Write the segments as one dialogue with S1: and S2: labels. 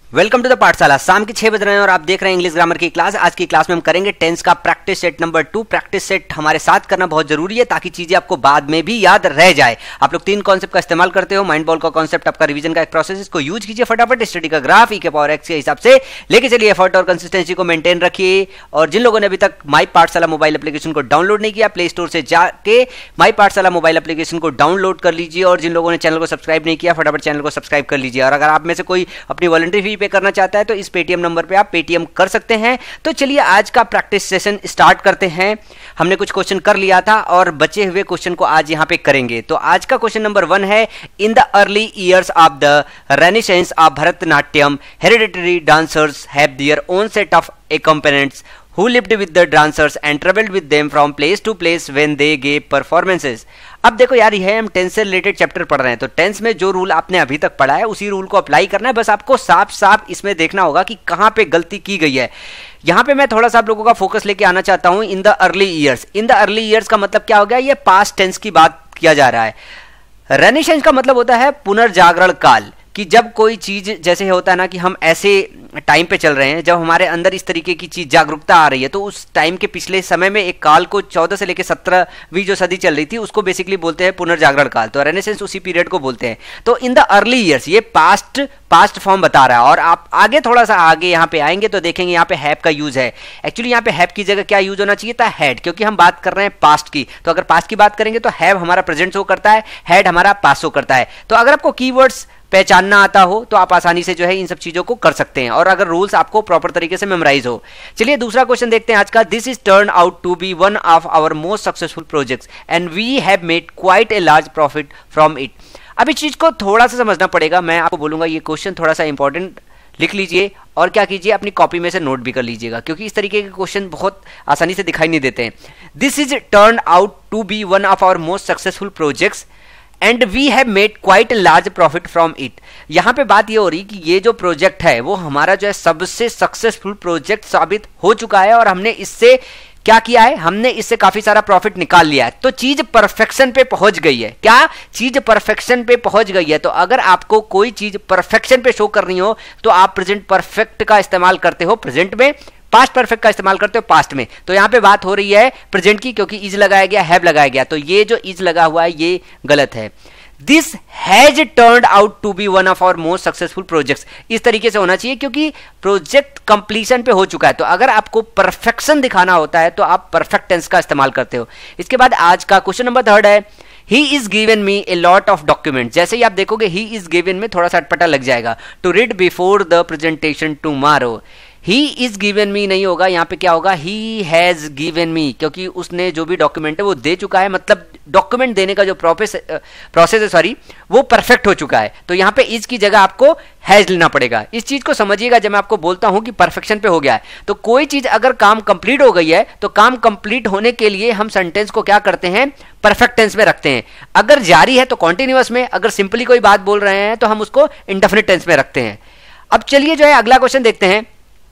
S1: Welcome to the पाठशाला। शाम के 6 बज रहे हैं और आप देख रहे हैं इंग्लिश ग्रामर की क्लास। आज की क्लास में हम करेंगे टेंस का practice set number 2। Practice set हमारे साथ करना बहुत जरूरी है ताकि चीजें आपको बाद में भी याद रह जाए। आप लोग 3 कॉन्सेप्ट का इस्तेमाल करते हो। माइंड बॉल का कॉन्सेप्ट आपका रिवीजन का एक प्रोसेस, इसको यूज कीजिए फटाफट। स्टडी का ग्राफ ई के पावर एक्स के हिसाब से लेके चलिए। एफर्ट और कंसिस्टेंसी को मेंटेन रखिए। और जिन लोगों ने अभी तक माई पाठशाला मोबाइल एप्लीकेशन को डाउनलोड नहीं किया, प्ले स्टोर से जाके माई पाठशाला मोबाइल एप्लीकेशन को डाउनलोड कर लीजिए। और जिन लोगों ने चैनल को सब्सक्राइब नहीं किया, फटाफट चैनल को सब्सक्राइब कर लीजिए। और अगर आप में से कोई अपनी वॉलंटरी फी पे करना चाहता है तो इस पेटीएम नंबर पे आप पेटीएम कर सकते हैं। तो चलिए आज का प्रैक्टिस सेशन स्टार्ट करते हैं। हमने कुछ क्वेश्चन कर लिया था और बचे हुए क्वेश्चन को आज यहां पे करेंगे। तो आज का क्वेश्चन नंबर 1 है, in the early years of the renaissance of Bharatanatyam hereditary dancers have their own set of accompanists who lived with the dancers and traveled with them from place to place when they gave performances। अब देखो यार, ये हम tense से related chapter पढ़ रहे हैं, तो टेंस में जो रूल आपने अभी तक पढ़ा है उसी रूल को अप्लाई करना है। बस आपको साफ साफ इसमें देखना होगा कि कहां पे गलती की गई है। यहां पे मैं थोड़ा सा आप लोगों का फोकस लेके आना चाहता हूं। In the early years, in the early years का मतलब क्या हो गया? ये पास्ट टेंस की बात किया जा रहा है। रेनेसेंस का मतलब होता है पुनर्जागरण काल, कि जब कोई चीज जैसे होता है ना कि हम ऐसे टाइम पे चल रहे हैं जब हमारे अंदर इस तरीके की चीज जागरूकता आ रही है, तो उस टाइम के पिछले समय में एक काल को 14 से लेकर 17वीं जो सदी चल रही थी उसको बेसिकली बोलते हैं पुनर्जागरण काल। तो रेनेसेंस उसी पीरियड को बोलते हैं। तो इन द अर्ली ईयर्स ये पास्ट फॉर्म बता रहा है। और आप आगे थोड़ा सा आगे यहाँ पे आएंगे तो देखेंगे यहाँ पे हैव का यूज है। एक्चुअली यहाँ पे हैव की जगह क्या यूज होना चाहिए था? हैड, क्योंकि हम बात कर रहे हैं पास्ट की। तो अगर पास्ट की बात करेंगे तो हैव हमारा प्रेजेंट शो करता है, हैड हमारा पास्ट शो करता है। तो अगर आपको कीवर्ड्स पहचानना आता हो तो आप आसानी से जो है इन सब चीजों को कर सकते हैं, और अगर रूल्स आपको प्रॉपर तरीके से मेमोराइज हो। चलिए दूसरा क्वेश्चन देखते हैं आज का। This is turn out to be one of our most successful projects and we have made quite a large profit from it. अब इस चीज को थोड़ा सा समझना पड़ेगा। मैं आपको बोलूंगा ये क्वेश्चन थोड़ा सा इंपॉर्टेंट, लिख लीजिए और क्या कीजिए अपनी कॉपी में से नोट भी कर लीजिएगा, क्योंकि इस तरीके के क्वेश्चन बहुत आसानी से दिखाई नहीं देते हैं। This is turn out to be one of our most successful projects and we have made quite large profit from it. यहां पे बात ये हो रही कि ये जो प्रोजेक्ट है वो हमारा जो है सबसे सक्सेसफुल प्रोजेक्ट साबित हो चुका है और हमने इससे क्या किया है? हमने इससे काफी सारा प्रॉफिट निकाल लिया है। तो चीज परफेक्शन पे पहुंच गई है। क्या चीज परफेक्शन पे पहुंच गई है? तो अगर आपको कोई चीज परफेक्शन पे शो करनी हो तो आप प्रेजेंट परफेक्ट का इस्तेमाल करते हो प्रेजेंट में, पास्ट परफेक्ट का इस्तेमाल करते हो पास्ट में। तो यहां पे बात हो रही है प्रेजेंट की, क्योंकि इज लगाया गया, हैव लगाया गया। तो ये जो इज लगा हुआ है ये गलत है। This has turned out to be one of our most successful projects, इस तरीके से होना चाहिए, क्योंकि प्रोजेक्ट कंप्लीशन पे हो चुका है। तो अगर आपको परफेक्शन दिखाना होता है तो आप परफेक्ट टेंस का इस्तेमाल करते हो। इसके बाद आज का क्वेश्चन नंबर 3 है, he is given me a lot of document. जैसे ही आप देखोगे ही इज गिवन में थोड़ा सा अटपटा लग जाएगा। To read before the presentation tomorrow. He is given me नहीं होगा, यहां पे क्या होगा? ही हैज गिवन मी, क्योंकि उसने जो भी डॉक्यूमेंट है वो दे चुका है। मतलब डॉक्यूमेंट देने का जो प्रोसेस है सॉरी वो परफेक्ट हो चुका है। तो यहां पे इज की जगह आपको हैज लेना पड़ेगा। इस चीज को समझिएगा जब मैं आपको बोलता हूं कि परफेक्शन पे हो गया है। तो कोई चीज अगर काम कंप्लीट हो गई है तो काम कंप्लीट होने के लिए हम सेंटेंस को क्या करते हैं? परफेक्ट टेंस में रखते हैं। अगर जारी है तो कॉन्टिन्यूअस में, अगर सिंपली कोई बात बोल रहे हैं तो हम उसको इंडेफिनिट टेंस में रखते हैं। अब चलिए जो है अगला क्वेश्चन देखते हैं।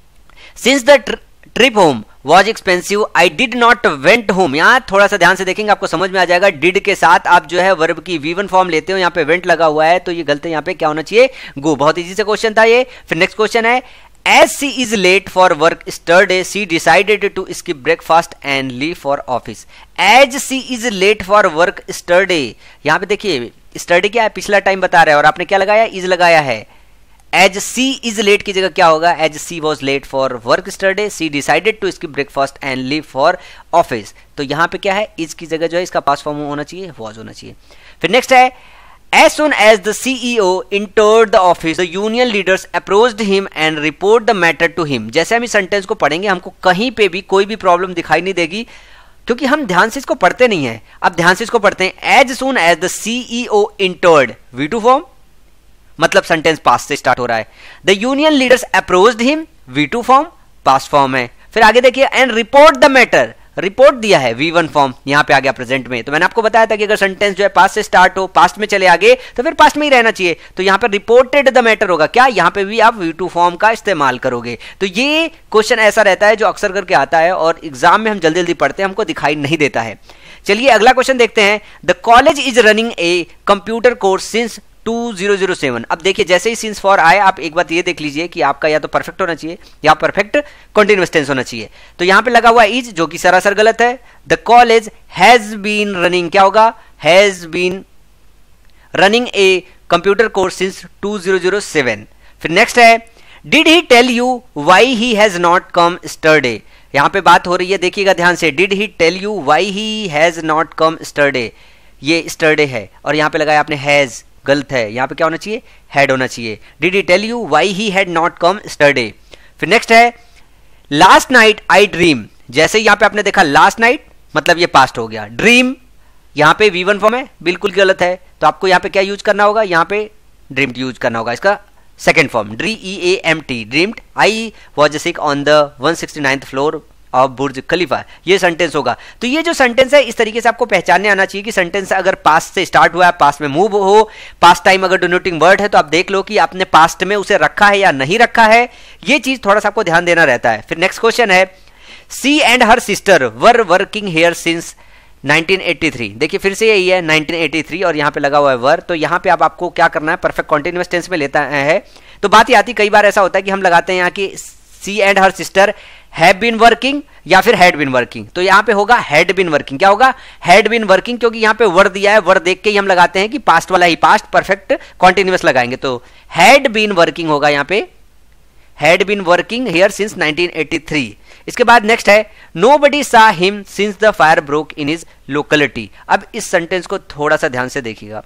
S1: Since the trip home was expensive, I did not went home। यहाँ थोड़ा सा ध्यान से देखेंगे आपको समझ में आ जाएगा। did के साथ आप जो है वर्ब की V1 फॉर्म लेते हो, यहाँ पे went लगा हुआ है तो ये गलत है। यहाँ पे क्या होना चाहिए? go। बहुत इजी से क्वेश्चन था ये। फिर नेक्स्ट क्वेश्चन है, as she is late for work yesterday, she decided to skip breakfast and leave for office। as she is late for work yesterday, यहाँ पे देखिए yesterday क्या है? पिछला टाइम बता रहा है और आपने क्या लगाया? is लगाया है। As she is late की जगह क्या होगा? As she was late for work yesterday, she decided to skip breakfast and leave for office। तो यहाँ पे क्या है? is की जगह जो है इसका पास्ट फॉर्म होना चाहिए, was होना चाहिए। फिर नेक्स्ट है, as soon as the CEO entered the office, the union leaders approached him and report the matter to him। जैसे हम इस सेंटेंस को पढ़ेंगे हमको कहीं पे भी कोई भी प्रॉब्लम दिखाई नहीं देगी, क्योंकि हम ध्यान से इसको पढ़ते नहीं है। अब ध्यान से इसको पढ़ते हैं। as soon as the CEO entered, V2 form, मतलब सेंटेंस पास्ट से स्टार्ट हो रहा है। The union leaders approached him, V2 form, past form है। फिर आगे देखिए, and report the matter, report दिया है V1 फॉर्म, यहां पे आ गया प्रेजेंट में। तो मैंने आपको बताया था कि अगर सेंटेंस जो है पास्ट से स्टार्ट हो, पास्ट में चले आगे तो फिर पास्ट में ही रहना चाहिए। तो यहां पे रिपोर्टेड द मैटर होगा क्या? यहां पे भी आप V2 फॉर्म का इस्तेमाल करोगे। तो ये क्वेश्चन ऐसा रहता है जो अक्सर करके आता है और एग्जाम में हम जल्दी जल्दी पढ़ते हैं, हमको दिखाई नहीं देता है। चलिए अगला क्वेश्चन देखते हैं। The college is running a computer course since 2007। अब देखिए जैसे ही सिंस फॉर आए आप एक बात ये देख लीजिए कि आपका या तो परफेक्ट होना चाहिए या परफेक्ट कंटीन्यूअस टेंस होना चाहिए। तो यहां पे लगा हुआ इज, जो कि सरासर गलत है। The college has been running, क्या होगा, has been running a computer course since 2007। फिर नेक्स्ट है did he tell you why he has not come yesterday. यहां पे बात हो रही है, देखिएगा ध्यान से, did he tell you why he has not come yesterday, ये स्टरडे है और यहां पे लगाया आपने हैज, गलत है, यहां पे क्या होना चाहिए, हैड होना चाहिए। Did he tell you why he had not come yesterday. फिर नेक्स्ट है लास्ट नाइट आई ड्रीम। जैसे यहां पे आपने देखा लास्ट नाइट मतलब ये पास्ट हो गया, ड्रीम यहां पे V1 फॉर्म है, बिल्कुल गलत है। तो आपको यहां पे क्या यूज करना होगा, यहां पे ड्रीम्ड यूज करना होगा, इसका second form DEAMT, dreamed I was sick on the 169th floor of Burj Khalifa, ये सेंटेंस होगा। तो ये जो सेंटेंस है इस तरीके से आपको पहचानने आना चाहिए कि सेंटेंस अगर पास्ट से स्टार्ट हुआ है, पास्ट में मूव हो, पास्ट टाइम अगर डिनोटिंग वर्ड है तो आप देख लो कि आपने पास्ट में उसे रखा है या नहीं रखा है, ये चीज थोड़ा सा आपको ध्यान देना रहता है। फिर नेक्स्ट क्वेश्चन है she and her sister were working here since 1983। देखिए फिर से यही है 1983 और यहाँ पे लगा हुआ है वर, तो यहाँ पे आपको क्या करना है, परफेक्ट कॉन्टिन्यूअस टेंस में लेता है। तो बात ही आती, कई बार ऐसा होता है कि हम लगाते हैं यहाँ की she and her sister have been working या फिर हैड बीन वर्किंग, तो यहाँ पे होगा हैड बीन वर्किंग, क्या होगा, हैड बीन वर्किंग, क्योंकि यहाँ पे वर दिया है, वर देख के ही हम लगाते हैं कि पास्ट वाला ही पास्ट, परफेक्ट कॉन्टिन्यूअस लगाएंगे, तो हैड बीन वर्किंग होगा यहाँ पे, had been working here since 1983। इसके बाद नेक्स्ट है nobody saw him since the fire broke in his locality. अब इस सेंटेंस को थोड़ा सा ध्यान से देखिएगा,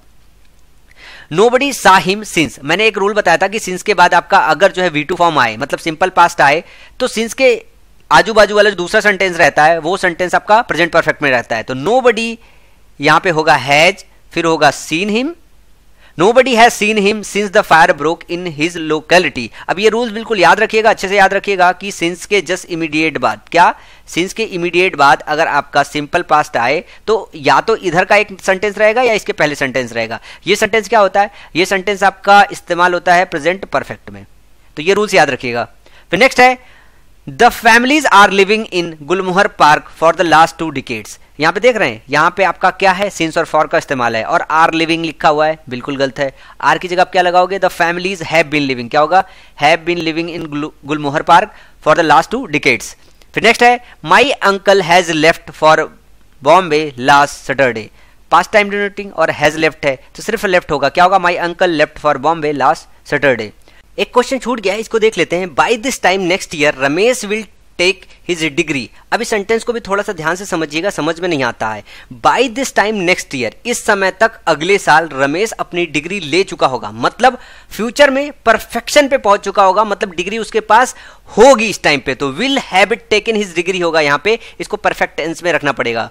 S1: नोबडी सा हिम सिंस, मैंने एक रूल बताया था कि सिंस के बाद आपका अगर जो है V2 फॉर्म आए, मतलब सिंपल पास्ट आए, तो सिंस के आजू बाजू वाला जो दूसरा सेंटेंस रहता है वो सेंटेंस आपका प्रेजेंट परफेक्ट में रहता है। तो नोबडी यहां पे होगा हैज, फिर होगा seen him, nobody has seen him since the fire broke in his locality. अब ये रूल्स बिल्कुल याद रखिएगा, अच्छे से याद रखिएगा कि सिंस के जस्ट इमीडिएट बाद, क्या, सिंस के इमीडिएट बाद अगर आपका सिंपल पास्ट आए तो या तो इधर का एक सेंटेंस रहेगा या इसके पहले सेंटेंस रहेगा। ये सेंटेंस क्या होता है, ये सेंटेंस आपका इस्तेमाल होता है प्रेजेंट परफेक्ट में, तो ये रूल्स याद रखिएगा। फिर नेक्स्ट है the families are living in Gulmohar park for the last 2 decades. यहां पे देख रहे हैं, यहां पे आपका क्या है, सिंस और फॉर का इस्तेमाल है और आर लिविंग लिखा हुआ है, बिल्कुल गलत है। आर की जगह आप क्या लगाओगे, the families have been living, क्या होगा, have been living in Gulmohar park for the last 2 decades. फिर नेक्स्ट है my uncle has left for Bombay last Saturday, past time denoting और हैज लेफ्ट है तो सिर्फ लेफ्ट होगा, क्या होगा, my uncle left for Bombay last Saturday. एक क्वेश्चन छूट गया है, इसको देख लेते हैं। By this time next year Ramesh will take his degree. अब इस सेंटेंस को भी थोड़ा सा ध्यान से समझिएगा, समझ में नहीं आता है। By this time next year, इस समय तक अगले साल रमेश अपनी डिग्री ले चुका होगा, मतलब फ्यूचर में परफेक्शन पे पहुंच चुका होगा, मतलब डिग्री उसके पास होगी इस टाइम पे, तो will have taken his degree होगा, यहां पे इसको परफेक्ट टेंस में रखना पड़ेगा।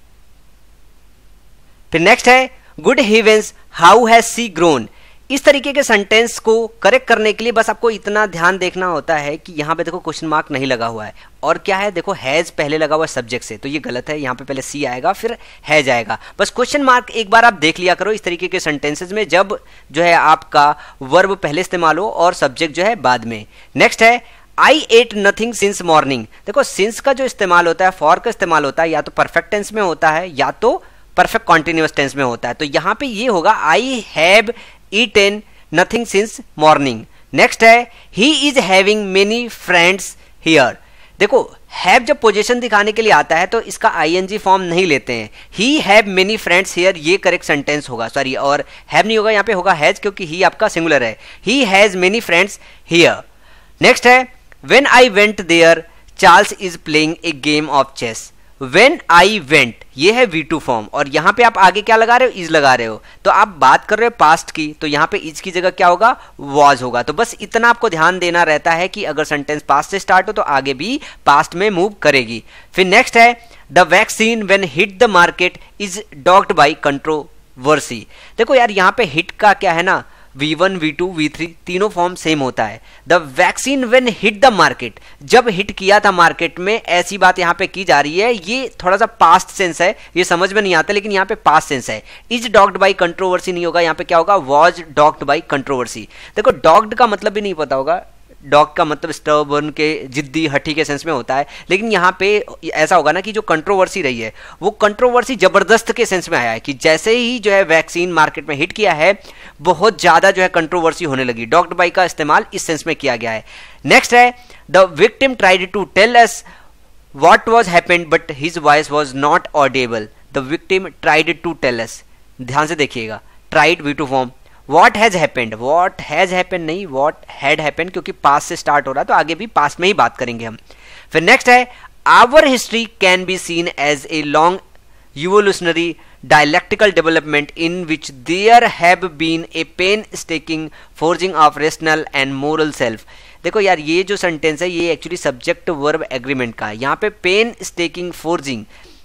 S1: फिर नेक्स्ट है good heavens how has she grown. इस तरीके के सेंटेंस को करेक्ट करने के लिए बस आपको इतना ध्यान देखना होता है कि यहां पे देखो क्वेश्चन मार्क नहीं लगा हुआ है और क्या है, देखो हैज पहले लगा हुआ है सब्जेक्ट से, तो ये गलत है, यहां पे पहले सी आएगा फिर हैज आएगा। बस क्वेश्चन मार्क एक बार आप देख लिया करो इस तरीके के सेंटेंसेस में, जब जो है आपका वर्ब पहले इस्तेमाल हो और सब्जेक्ट जो है बाद में। नेक्स्ट है I ate nothing since morning. देखो सिंस का जो इस्तेमाल होता है, फॉर का इस्तेमाल होता है या तो परफेक्ट टेंस में होता है या तो परफेक्ट कॉन्टिन्यूअस टेंस में होता है, तो यहां पे ये होगा I have eaten nothing since morning. Next है he is having many friends here. देखो हैव जब पोजीशन दिखाने के लिए आता है तो इसका आईएनजी फॉर्म नहीं लेते हैं, he have many friends here ये करेक्ट सेंटेंस होगा, सॉरी, और हैव नहीं होगा, यहाँ पे होगा हैज, क्योंकि ही आपका सिंगुलर है, he has many friends here. Next है when I went there Charles is playing a game of chess. When I went ये है V2 फॉर्म और यहां पे आप आगे क्या लगा रहे हो, इज लगा रहे हो, तो आप बात कर रहे हो पास्ट की, तो यहां पे इज की जगह क्या होगा, वॉज होगा। तो बस इतना आपको ध्यान देना रहता है कि अगर सेंटेंस पास्ट से स्टार्ट हो तो आगे भी पास्ट में मूव करेगी। फिर नेक्स्ट है the vaccine when hit the market is docked by controversy. देखो यार यहां पे हिट का क्या है ना, V1, V2, V3 तीनों फॉर्म सेम होता है। The vaccine when hit the market, जब हिट किया था मार्केट में, ऐसी बात यहाँ पे की जा रही है। ये थोड़ा सा पास्ट सेंस है, ये समझ में नहीं आता, लेकिन यहाँ पे पास्ट सेंस है। इज डॉग्ड बाई कंट्रोवर्सी नहीं होगा, यहाँ पे क्या होगा, वॉज डॉग्ड बाई कंट्रोवर्सी। देखो डॉग्ड का मतलब भी नहीं पता होगा, डॉग का मतलब स्टर्बर्न के जिद्दी हठी के सेंस में होता है, लेकिन यहाँ पे ऐसा होगा ना कि जो कंट्रोवर्सी रही है वो कंट्रोवर्सी जबरदस्त के सेंस में आया है कि जैसे ही जो है वैक्सीन मार्केट में हिट किया है बहुत ज्यादा जो है कंट्रोवर्सी होने लगी। डॉग्ड बाय का इस्तेमाल इस सेंस में किया गया है। नेक्स्ट है the victim tried to tell us what was happened but his voice was not audible. The victim tried to tell us, ध्यान से देखिएगा, tried V2 form, what has happened, what has happened नहीं what had happened, क्योंकि past से start हो रहा है तो आगे भी पास्ट में ही बात करेंगे हम। फिर नेक्स्ट है our history can be seen as a long evolutionary dialectical development in which there have been a painstaking forging of rational and moral self। देखो यार ये जो सेंटेंस है ये एक्चुअली सब्जेक्ट वर्ब एग्रीमेंट का है। यहाँ पे पेन स्टेकिंग फोर्जिंग,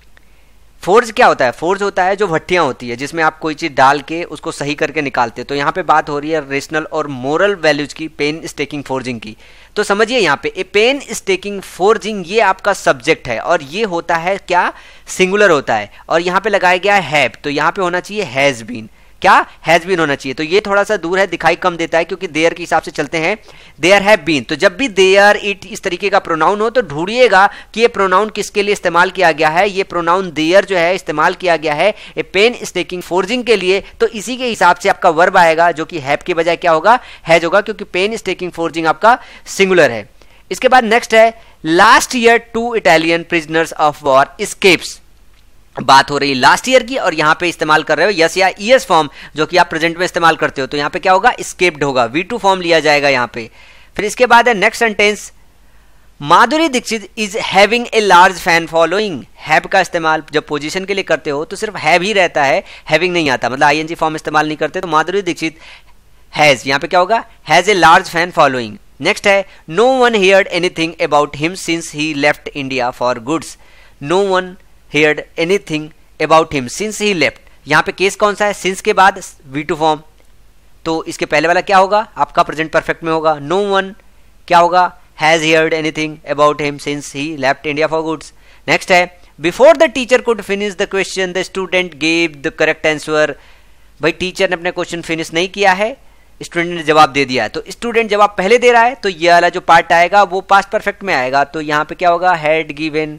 S1: फोर्ज क्या होता है? फोर्ज होता है जो भट्टियां होती है जिसमें आप कोई चीज डाल के उसको सही करके निकालते हो। तो यहाँ पे बात हो रही है रेशनल और मोरल वैल्यूज की, पेन स्टेकिंग फोर्जिंग की। तो समझिए यहाँ पे ए पेन स्टेकिंग फोर्जिंग ये आपका सब्जेक्ट है और ये होता है क्या? सिंगुलर होता है। और यहाँ पे लगाया गया है हैव, तो यहाँ पे होना चाहिए हैज बीन, क्या? हैज बीन होना चाहिए। तो ये थोड़ा सा दूर है, दिखाई कम देता है क्योंकि देयर के हिसाब से चलते हैं, देयर हैव बीन। तो जब भी देयर इट इस तरीके का प्रोनाउन हो तो ढूंढिएगा कि ये प्रोनाउन किसके लिए इस्तेमाल किया गया है। ये प्रोनाउन देयर जो है इस्तेमाल किया गया है ए पेन स्टेकिंग फोर्जिंग के लिए, तो इसी के हिसाब से आपका वर्ब आएगा जो कि हैव के बजाय क्या होगा? हैज होगा, क्योंकि पेन स्टेकिंग फोर्जिंग आपका सिंगुलर है। इसके बाद नेक्स्ट है last year 2 Italian prisoners of war escapes. बात हो रही है लास्ट ईयर की और यहां पे इस्तेमाल कर रहे हो यस या ईएस फॉर्म जो कि आप प्रेजेंट में इस्तेमाल करते हो। तो यहां पे क्या होगा? एस्केप्ड होगा, V2 फॉर्म लिया जाएगा यहां पे। फिर इसके बाद है next sentence Madhuri Dixit is having a large fan following. Have का इस्तेमाल जब पोजीशन के लिए करते हो तो सिर्फ हैव ही रहता है, हैविंग नहीं आता, मतलब आईएनजी फॉर्म इस्तेमाल नहीं करते। तो माधुरी दीक्षित हैज, यहां पे क्या होगा? Has a large fan following. Next है no one heard anything about him since he left India for goods. नो वन heard anything about him since he left। यहाँ पे केस कौन सा है? since के बाद V2 फॉर्म, तो इसके पहले वाला क्या होगा? आपका प्रेजेंट परफेक्ट में होगा। no one क्या होगा? has heard anything about him since he left India for goods। नेक्स्ट है before the teacher could finish the question the student gave the correct answer। भाई टीचर ने अपने क्वेश्चन फिनिश नहीं किया है, स्टूडेंट ने जवाब दे दिया है। तो स्टूडेंट जवाब पहले दे रहा है तो ये वाला जो पार्ट आएगा वो पास्ट परफेक्ट में आएगा। तो यहाँ पे क्या होगा? had given।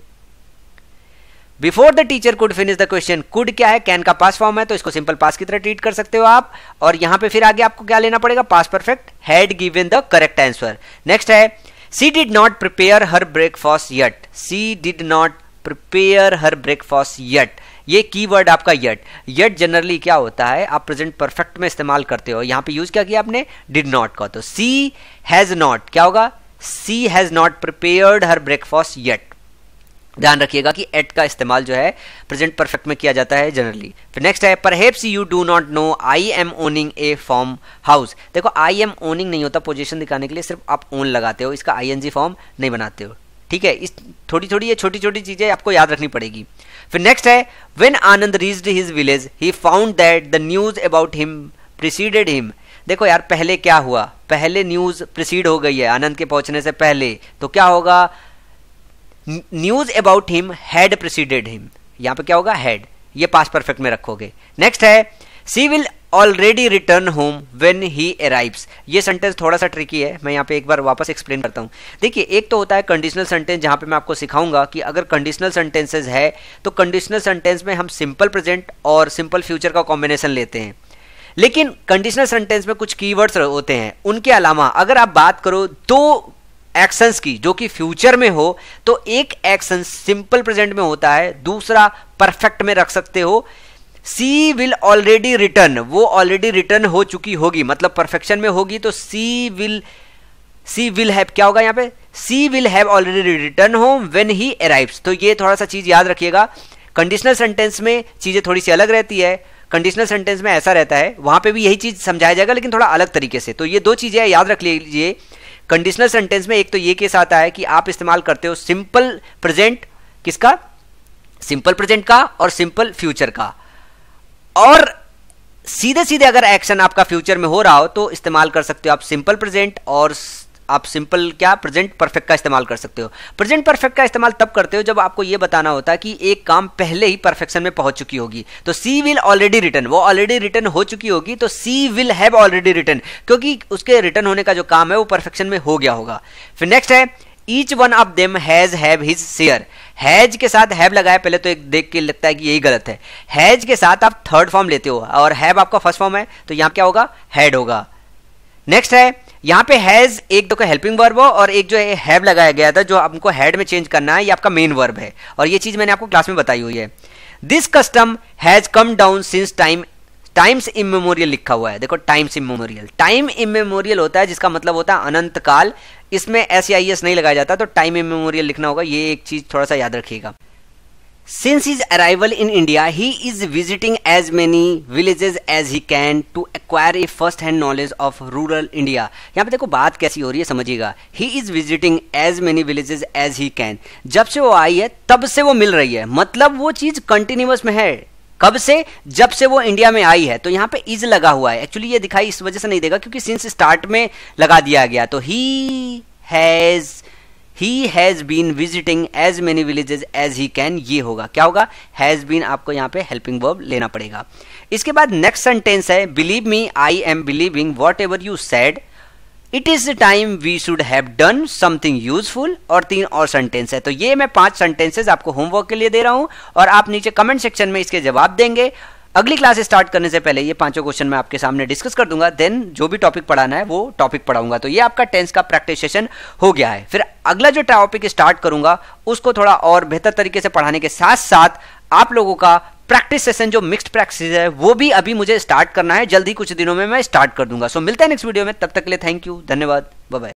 S1: Before the teacher could finish the question, could क्या है? कैन का पास फॉर्म है तो इसको सिंपल पास की तरह ट्रीट कर सकते हो आप। और यहां पे फिर आगे आपको क्या लेना पड़ेगा? Past perfect, had given the correct answer. Next है she did not prepare her breakfast yet. She did not prepare her breakfast yet, ये कीवर्ड आपका येट। येट जनरली क्या होता है? आप प्रेजेंट परफेक्ट में इस्तेमाल करते हो, यहां पे यूज क्या किया आपने? डिड नॉट का। तो सी हैज नॉट क्या होगा? She has not prepared her breakfast yet. ध्यान रखिएगा कि एट का इस्तेमाल जो है प्रेजेंट परफेक्ट में किया जाता है जनरली। फिर नेक्स्ट है perhaps you do not know I am owning a farm house. देखो आई एम ओनिंग नहीं होता पोजीशन दिखाने के लिए, सिर्फ आप ओन लगाते हो, इसका आईएनजी फॉर्म नहीं बनाते हो, ठीक है। इस थोड़ी थोड़ी ये छोटी छोटी चीजें आपको याद रखनी पड़ेगी। फिर नेक्स्ट है when Anand reached his village he found that the news about him preceded him. देखो यार पहले क्या हुआ? पहले न्यूज प्रिसीड हो गई है आनंद के पहुंचने से पहले, तो क्या होगा? News about him had preceded him. यहां पे क्या होगा? हैड, ये पास्ट परफेक्ट में रखोगे। नेक्स्ट है she will already return home when he arrives. ये सेंटेंस थोड़ा सा ट्रिकी है, मैं यहाँ पे एक बार वापस एक्सप्लेन करता हूँ। देखिए एक तो होता है कंडीशनल सेंटेंस, जहां पे मैं आपको सिखाऊंगा कि अगर कंडीशनल सेंटेंसेस है तो कंडीशनल सेंटेंस में हम सिंपल प्रेजेंट और सिंपल फ्यूचर का कॉम्बिनेशन लेते हैं। लेकिन कंडीशनल सेंटेंस में कुछ कीवर्ड्स होते हैं, उनके अलावा अगर आप बात करो दो एक्शंस की जो कि फ्यूचर में हो, तो एक एक्शन सिंपल प्रेजेंट में होता है, दूसरा परफेक्ट में रख सकते हो। सी विल ऑलरेडी रिटर्न, वो ऑलरेडी रिटर्न हो चुकी होगी, मतलब परफेक्शन में होगी, तो सी विल हैव क्या होगा यहाँ पे? She will have already return home when he arrives. तो ये थोड़ा सा चीज याद रखिएगा, कंडीशनल सेंटेंस में चीजें थोड़ी सी अलग रहती है, कंडीशनल सेंटेंस में ऐसा रहता है, वहां पे भी यही चीज समझाया जाएगा लेकिन थोड़ा अलग तरीके से। तो ये दो चीजें याद रख लीजिए। कंडीशनल सेंटेंस में एक तो ये केस आता है कि आप इस्तेमाल करते हो सिंपल प्रेजेंट, किसका? सिंपल प्रेजेंट का और सिंपल फ्यूचर का। और सीधे सीधे अगर एक्शन आपका फ्यूचर में हो रहा हो तो इस्तेमाल कर सकते हो आप सिंपल प्रेजेंट और आप सिंपल क्या प्रेजेंट परफेक्ट का इस्तेमाल कर सकते हो। प्रेजेंट परफेक्ट का इस्तेमाल तब करते हो जब आपको यह बताना होता है कि एक काम पहले ही परफेक्शन में पहुंच चुकी होगी। तो सी विल ऑलरेडी रिटन, वो ऑलरेडी रिटन हो चुकी होगी, तो she will have already return, क्योंकि उसके रिटर्न होने का जो काम है वो परफेक्शन में हो गया होगा। फिर नेक्स्ट है each one of them has have his share. Has के साथ हैव लगाया, पहले तो एक देख के लगता है कि यही गलत है। हैज के साथ आप थर्ड फॉर्म लेते हो और हैव आपका फर्स्ट फॉर्म है, तो यहां क्या होगा, हैड होगा। नेक्स्ट है यहां पे हैज एक तो हेल्पिंग वर्ब हो और एक जो है हैव लगाया गया था, जो आपको हैड में चेंज करना है, ये आपका मेन वर्ब है और ये चीज मैंने आपको क्लास में बताई हुई है। This custom has come down since times immemorial लिखा हुआ है। देखो टाइम्स इमेमोरियल, टाइम इमेमोरियल होता है जिसका मतलब होता है अनंत काल। इसमें SEIS नहीं लगाया जाता, तो टाइम इमेमोरियल लिखना होगा। ये एक चीज थोड़ा सा याद रखिएगा। Since his arrival in India, he is visiting as many villages as he can to acquire a first-hand knowledge of rural India. यहाँ पे देखो बात कैसी हो रही है, समझिएगा। He is visiting as many villages as he can. जब से वो आई है तब से वो मिल रही है, मतलब वो चीज कंटिन्यूअस में है। कब से? जब से वो इंडिया में आई है। तो यहाँ पे इज लगा हुआ है। एक्चुअली ये दिखाई इस वजह से नहीं देगा क्योंकि सिंस स्टार्ट में लगा दिया गया। तो he has been visiting as many villages as he can, ये होगा। क्या होगा? हैज बीन आपको यहाँ पे हेल्पिंग वर्ब लेना पड़ेगा। इसके बाद नेक्स्ट सेंटेंस है believe me I am believing whatever you said, it is the time we should have done something useful, और 3 और सेंटेंस है। तो ये मैं 5 सेंटेंसेस आपको होमवर्क के लिए दे रहा हूं और आप नीचे कमेंट सेक्शन में इसके जवाब देंगे। अगली क्लास स्टार्ट करने से पहले ये 5 क्वेश्चन मैं आपके सामने डिस्कस कर दूंगा, देन जो भी टॉपिक पढ़ाना है वो टॉपिक पढ़ाऊंगा। तो ये आपका टेंस का प्रैक्टिस सेशन हो गया है। फिर अगला जो टॉपिक स्टार्ट करूंगा उसको थोड़ा और बेहतर तरीके से पढ़ाने के साथ साथ आप लोगों का प्रैक्टिस सेशन जो मिक्स्ड प्रैक्टिस है वो भी अभी मुझे स्टार्ट करना है। जल्दी कुछ दिनों में मैं स्टार्ट कर दूंगा। सो मिलते हैं नेक्स्ट वीडियो में, तब तक के लिए थैंक यू, धन्यवाद, बाय बाय।